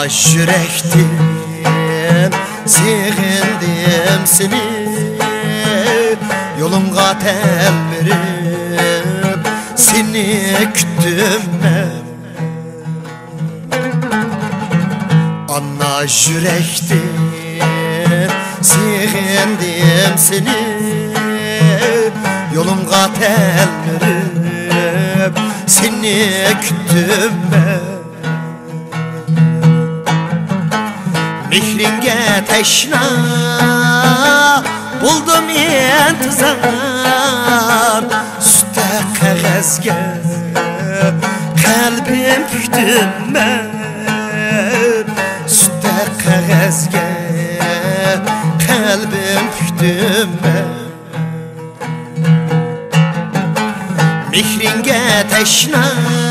yürektim, sığındım seni, yolunğa telmirip seni küttüm ben. Ana yürektim, sığındım seni, yolunğa telmirip seni küttüm ben. Mihringe teşna buldum intizar, sütte kağızge kalbim püktüm ben. Sütte kağızge kalbim püktüm ben. Mihringe teşna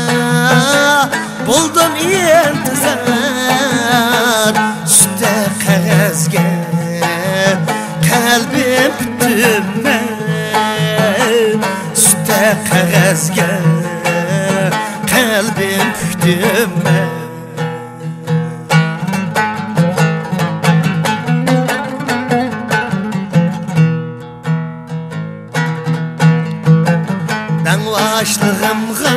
buldum intizar, sütte kağızge kalbim püktüm ben. Sütte kağızge kalbim püktüm ben. Ben başlığımga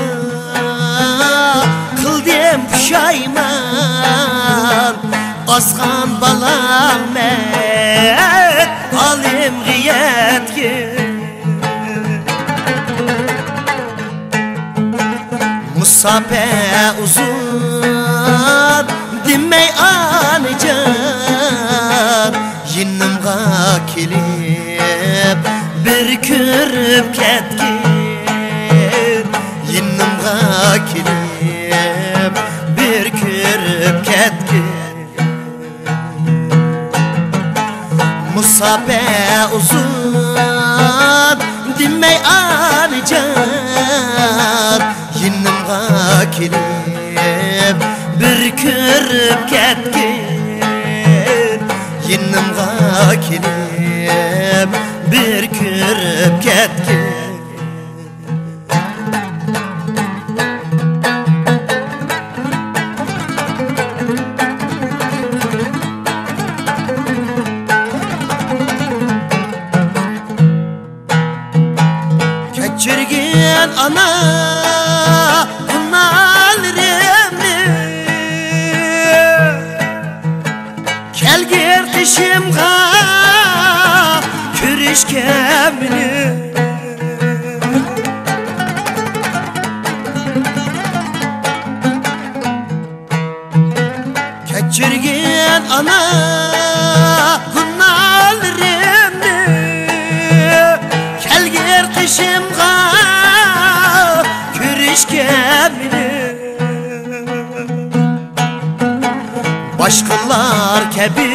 kıldım pişayman, azgan balam men alim giyetki. Musabe uzun demey anican, yinnimga kelip bir körüp ketki. Yinnimga kelip bir körüp ketki. Musabe uzun demey anican, yinnimga kelip bir körüp ketki. Yinnimga kelip bir körüp ketki. Geçirgen ana günallerimni, kelgir dişimga körüşkemni. Geçirgen ana günallerimni, kelgir dişimga körüşkemni. Başkalar kebi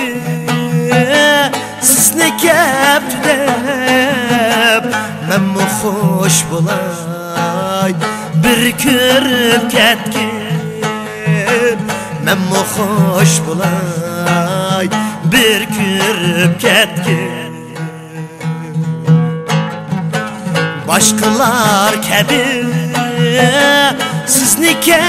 sizni keptidep, men mi hoş bulay bir körüp ketkin. Men mi hoş bulay bir körüp ketkin. Başkalar kebi sizni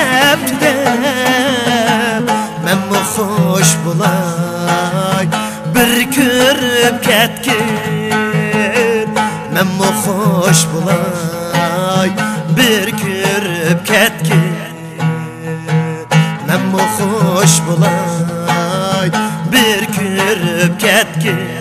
keptidep, men mi hoş bulay bir körüp ketkin. Men mi hoş bulay bir körüp ketkin. Men mi hoş bulay bir körüp ketkin.